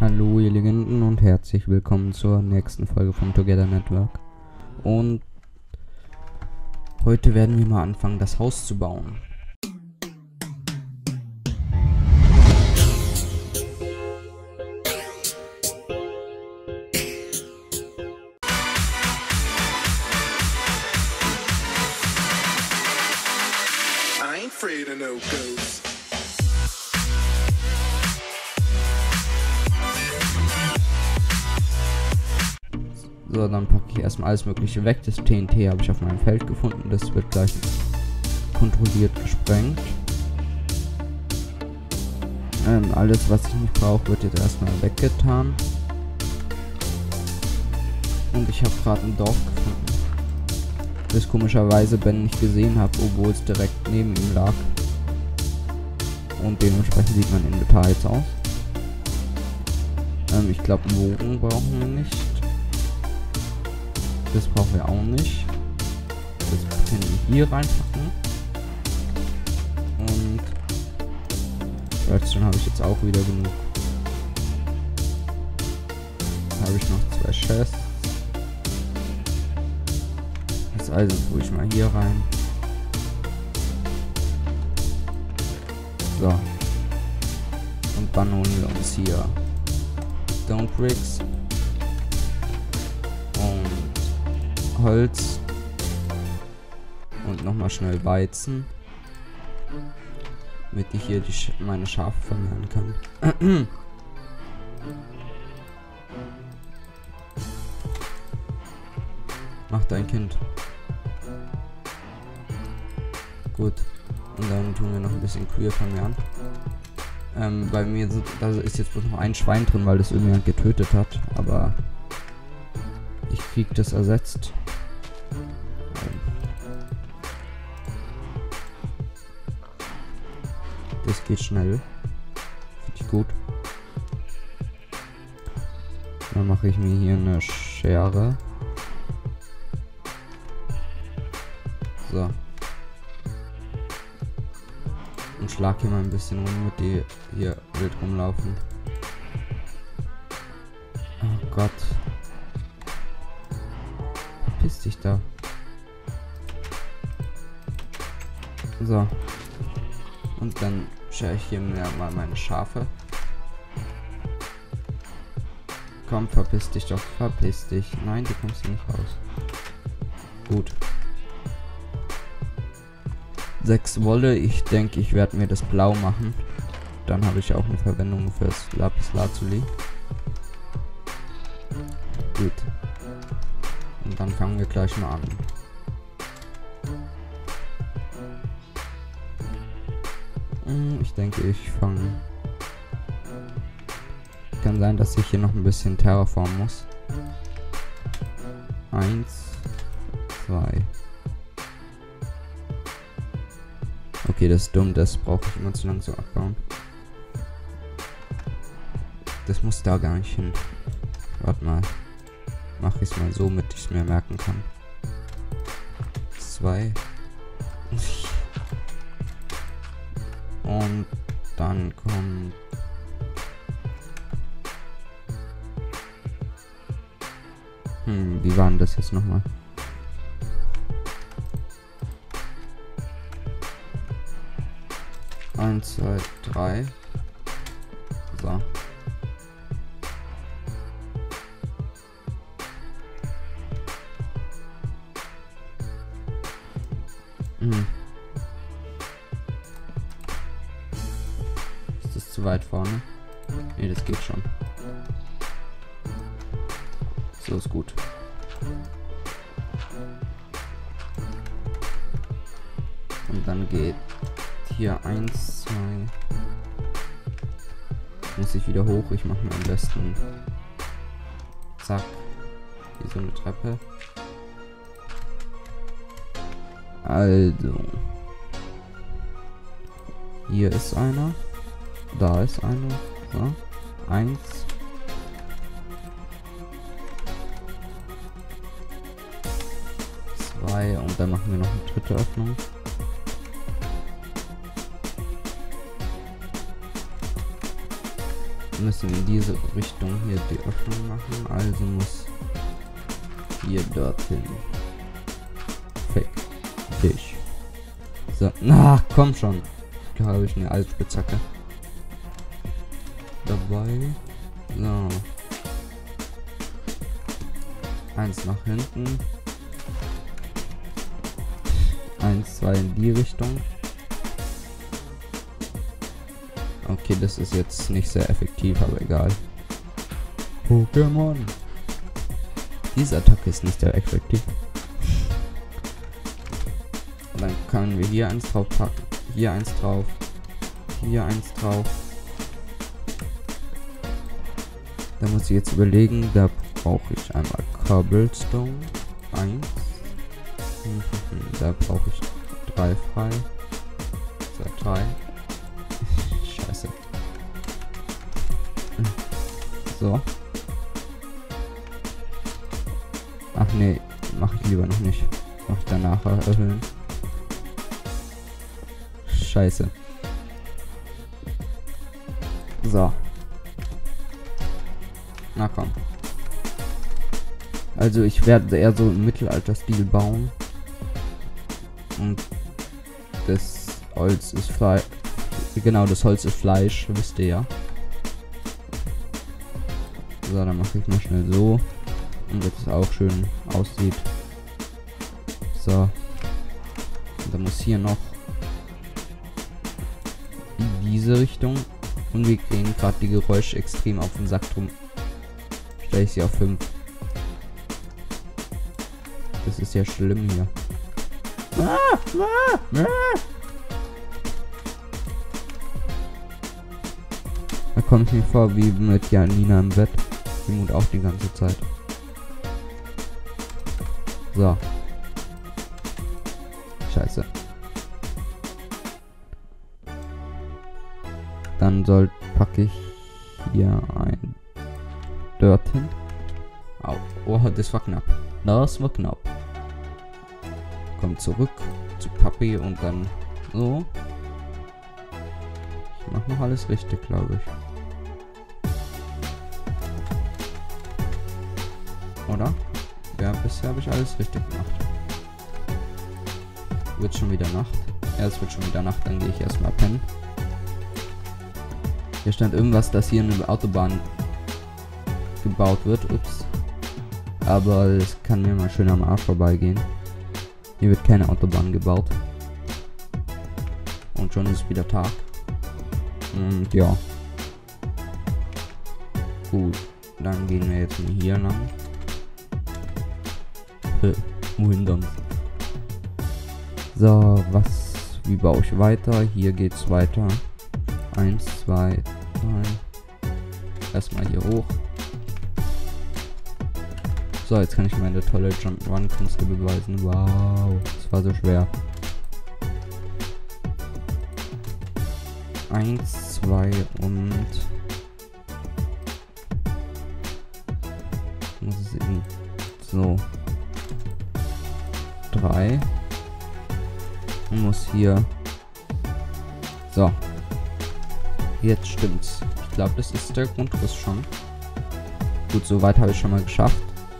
Hallo ihr Legenden und herzlich willkommen zur nächsten Folge vom Together Network. Und heute werden wir mal anfangen, das Haus zu bauen. I ain't afraid of no ghosts. So, dann packe ich erstmal alles Mögliche weg. Das TNT habe ich auf meinem Feld gefunden. Das wird gleich kontrolliert gesprengt. Alles, was ich nicht brauche, wird jetzt erstmal weggetan. Und ich habe gerade ein Dorf gefunden, das komischerweise Ben nicht gesehen habe, obwohl es direkt neben ihm lag. Und dementsprechend sieht mein Inventar jetzt aus. Ich glaube, einen Bogen brauchen wir nicht. Das brauchen wir auch nicht. Das können wir hier reinpacken. Und Redstone habe ich jetzt auch wieder genug. Da habe ich noch 2 Chests. Das Eisen tue ich mal hier rein. So. Und dann holen wir uns hier Stone Bricks und Holz und nochmal schnell Weizen, damit ich hier meine Schafe vermehren kann. Mach dein Kind. Gut. Und dann tun wir noch ein bisschen Kühe vermehren. Bei mir da ist jetzt bloß noch ein Schwein drin, weil das irgendjemand getötet hat. Aber ich krieg das ersetzt. Das geht schnell. Finde ich gut. Dann mache ich mir hier eine Schere. So. Und schlag hier mal ein bisschen rum, mit die hier wild rumlaufen. Oh Gott. Verpiss dich da. So. Und dann schere ich hier mal meine Schafe. Komm, verpiss dich doch, verpiss dich. Nein, du kommst hier nicht raus. Gut. 6 Wolle. Ich denke, ich werde mir das blau machen. Dann habe ich auch eine Verwendung fürs Lapis Lazuli. Gut. Und dann fangen wir gleich mal an. Ich denke, ich fange... Kann sein, dass ich hier noch ein bisschen terraformen muss. 1, 2. Okay, das ist dumm, das brauche ich immer zu langsam abbauen. Das muss da gar nicht hin. Warte mal. Mache ich es mal so, damit ich es mir merken kann. 2. Und dann kommt... wie war denn das jetzt nochmal? Eins, 2, 3. So. Ist das zu weit vorne? Ne, das geht schon. So ist gut. Und dann geht hier 1, 2. Muss ich wieder hoch. Ich mache mir am besten zack. Hier so eine Treppe. Also. Hier ist einer. Da ist einer. So. 1. Und dann machen wir noch eine dritte Öffnung. müssen in diese Richtung hier die Öffnung machen. Also muss hier dorthin. Fick dich. So, na, komm schon. Da habe ich eine Altspitzhacke dabei. So. Eins nach hinten. 1, 2 in die Richtung. Okay, das ist jetzt nicht sehr effektiv, aber egal. Pokémon. Diese Attacke ist nicht sehr effektiv. Dann können wir hier eins drauf packen. Hier eins drauf. Hier eins drauf. Da muss ich jetzt überlegen, da brauche ich einmal Cobblestone. 1. Da brauche ich 3 frei. So, 3. Scheiße. So. Ach nee, mache ich lieber noch nicht. Mach ich danach erhöhen. Scheiße. So. Na komm. Also ich werde eher so im Mittelalter-Stil bauen. Und das Holz ist Fleisch. Genau, das Holz ist Fleisch, wisst ihr ja. So, dann mache ich mal schnell so. Und dass es auch schön aussieht. So. Und dann muss hier noch in diese Richtung. Und wir kriegen gerade die Geräusche extrem auf den Sack drum. Stelle ich sie auf 5. Das ist ja schlimm hier. Da komme ich mir vor wie mit Janina im Bett. Die mut auch die ganze Zeit. So. Scheiße. Dann packe ich hier ein Dirt hin. Au. Oh, das war knapp. Das war knapp. Kommt zurück zu Papi und dann so. Ich mache noch alles richtig, glaube ich. Oder? Ja, bisher habe ich alles richtig gemacht. Wird schon wieder Nacht. Ja, es wird schon wieder Nacht, dann gehe ich erstmal pennen. Hier stand irgendwas, dass hier eine Autobahn gebaut wird. Ups. Aber es kann mir mal schön am Arsch vorbeigehen. Hier wird keine Autobahn gebaut. Und schon ist wieder Tag. Und ja. Gut. Dann gehen wir jetzt mal hier lang. Wohin dann? So, wie baue ich weiter? Hier geht's weiter. 1, 2, 3. Erstmal hier hoch. So, jetzt kann ich meine tolle Jump-Run-Künste beweisen. Wow, das war so schwer. 1, 2 und... muss es eben... so. 3. Und muss hier... so. Jetzt stimmt's. Ich glaube, das ist der Grundriss schon. Gut, soweit habe ich schon mal geschafft.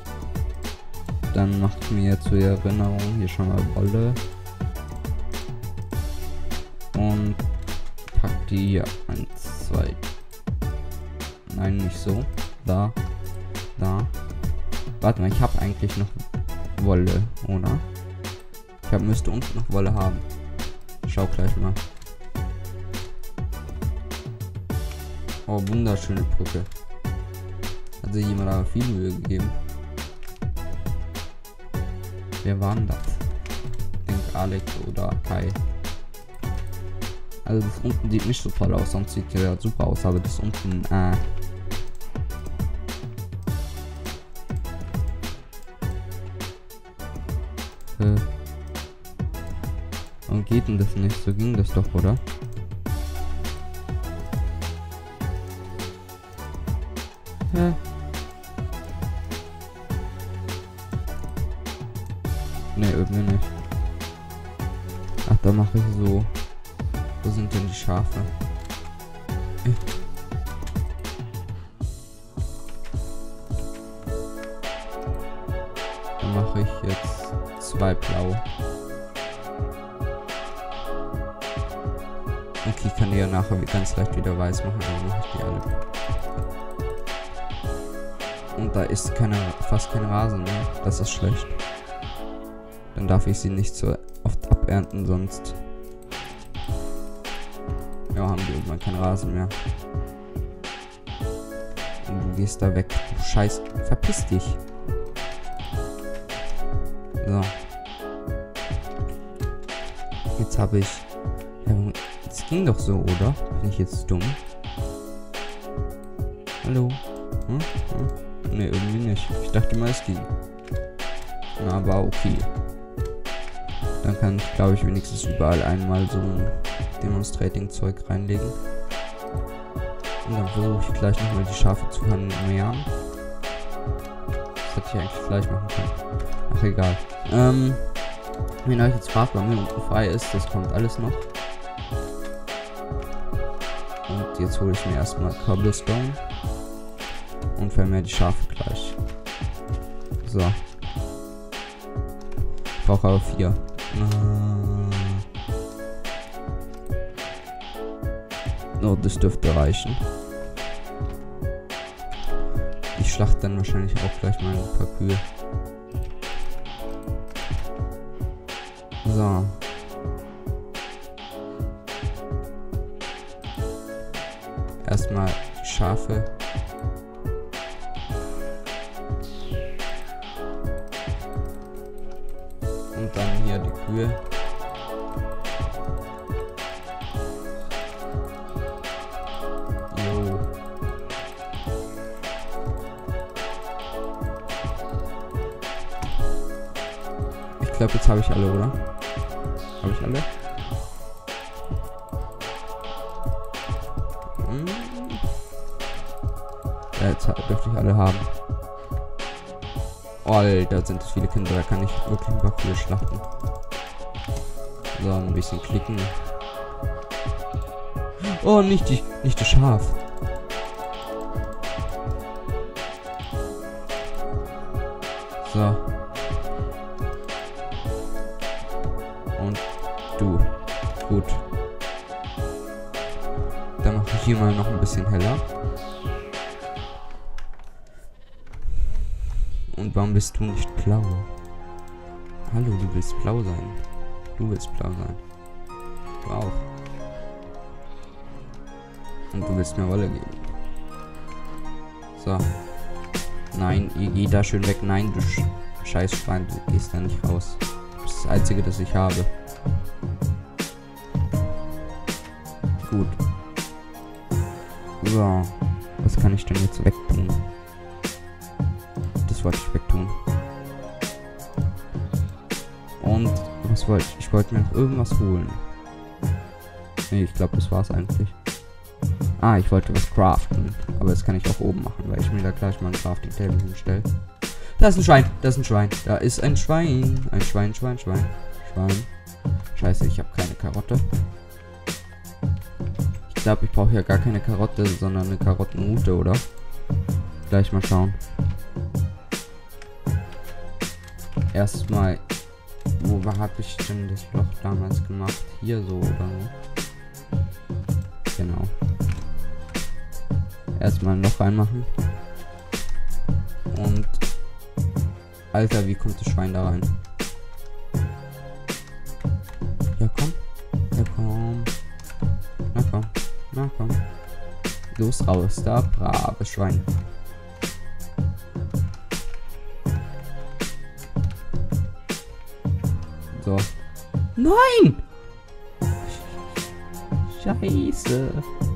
Dann macht mir zur Erinnerung hier schon mal Wolle. Und packt die hier 1, 2. Nein, nicht so. Da. Warte mal, ich habe eigentlich noch Wolle, oder? Ich müsste unten noch Wolle haben. Schau gleich mal. Oh, wunderschöne Brücke. Hat sich jemand aber viel Mühe gegeben. Wer war denn das? Ich denke Alex oder Kai. Also das unten sieht nicht so toll aus, sonst sieht ja super aus, aber das unten, Warum geht denn das nicht? So ging das doch, oder? Hä? Ne, irgendwie nicht. Ach, da mache ich so. Wo sind denn die Schafe? mache ich jetzt 2 blau. Okay, ich kann die ja nachher ganz leicht wieder weiß machen, dann mache ich die alle. Und da ist fast kein Rasen mehr. Das ist schlecht. Dann darf ich sie nicht so oft abernten, sonst ja, haben die irgendwann keinen Rasen mehr. Und du gehst da weg. Du Scheiß. Verpiss dich. So. Jetzt habe ich... Ja, das ging doch so, oder? Bin ich jetzt dumm? Hallo? Hm? Ne, irgendwie nicht. Ich dachte mal, es ging. Na, aber okay. Dann kann ich, glaube ich, wenigstens überall einmal so ein Demonstrating-Zeug reinlegen. Und dann versuche ich gleich nochmal die Schafe zu vermehren. Das hätte ich eigentlich gleich machen können. Ach, egal. Wenn euch jetzt fragt, warum hier unten frei ist, das kommt alles noch. Und jetzt hole ich mir erstmal Cobblestone. Und vermehre die Schafe gleich. So. Ich brauche aber 4. Oh, das dürfte reichen. Ich schlachte dann wahrscheinlich auch gleich mal ein paar Kühe. So. Erstmal Schafe. Und dann hier die Kühe. Jo. Ich glaube, jetzt habe ich alle, oder? Habe ich alle? Ja, jetzt dürfte ich alle haben. Oh, Alter, sind das viele Kinder, da kann ich wirklich ein paar Kühe schlachten. So, ein bisschen klicken. Oh, nicht das Schaf. So. Und du. Gut. Dann mache ich hier mal noch ein bisschen heller. Und warum bist du nicht blau? Hallo, du willst blau sein. Du willst blau sein. Du auch. Und du willst mir Wolle geben. So. Nein, ihr geht da schön weg. Nein, du scheiß Schwein, du gehst da nicht raus. Das ist das Einzige, das ich habe. Gut. So. Was kann ich denn jetzt wegtun? Das wollte ich wegtun. Und was wollte ich? Ich wollte mir noch irgendwas holen. Nee, ich glaube, das war's eigentlich. Ah, ich wollte was craften. Aber das kann ich auch oben machen, weil ich mir da gleich mal ein Crafting Table hinstelle. Da ist ein Schwein, da ist ein Schwein. Da ist ein Schwein. Ein Schwein. Scheiße, ich habe keine Karotte. Ich glaube, ich brauche ja gar keine Karotte, sondern eine Karottenrute, oder? Gleich mal schauen. Erstmal, wo habe ich denn das Loch damals gemacht? Hier so oder so? Genau. Erstmal ein Loch reinmachen. Und Alter, wie kommt das Schwein da rein? Ja komm. Ja komm. Na komm. Na komm. Los raus, da brave Schwein. So. Nein! Scheiße.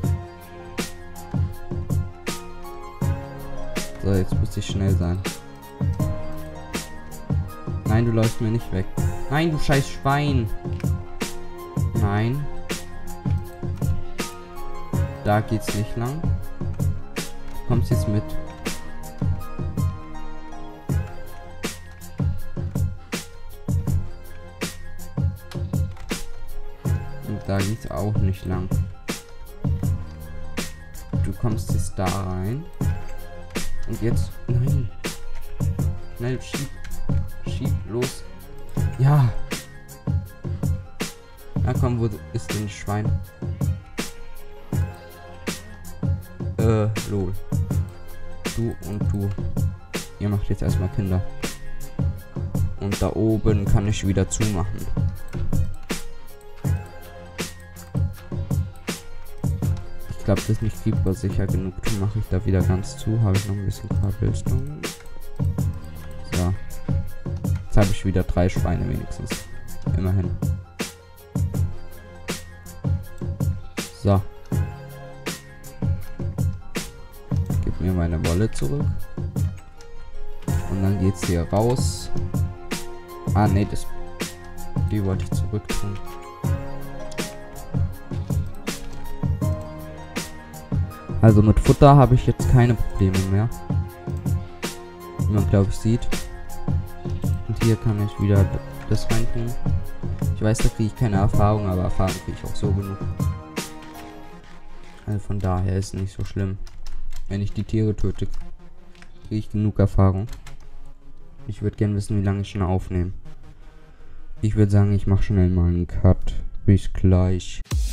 So, jetzt muss ich schnell sein. Nein, du läufst mir nicht weg. Nein, du scheiß Schwein. Nein. Da geht's nicht lang. Du kommst jetzt mit. Und da geht's auch nicht lang. Du kommst jetzt da rein. Und jetzt... Nein. Schnell, schieb. schieb, los. Ja. Na komm, wo ist denn das Schwein? Lol. Du und du. Ihr macht jetzt erstmal Kinder. Und da oben kann ich wieder zumachen. Ich glaube, das ist nicht Creeper sicher genug. Dann mache ich da wieder ganz zu. Habe ich noch ein bisschen Cobblestone. So. Jetzt habe ich wieder 3 Schweine wenigstens. Immerhin. So. Gib mir meine Wolle zurück. Und dann geht's hier raus. Ah, nee, die wollte ich zurück tun. Also mit Futter habe ich jetzt keine Probleme mehr. Wie man, glaube ich, sieht. Und hier kann ich wieder das reintun. Ich weiß, da kriege ich keine Erfahrung, aber Erfahrung kriege ich auch so genug. Also von daher ist es nicht so schlimm. Wenn ich die Tiere töte, kriege ich genug Erfahrung. Ich würde gerne wissen, wie lange ich schon aufnehme. Ich würde sagen, ich mache schnell mal einen Cut. Bis gleich.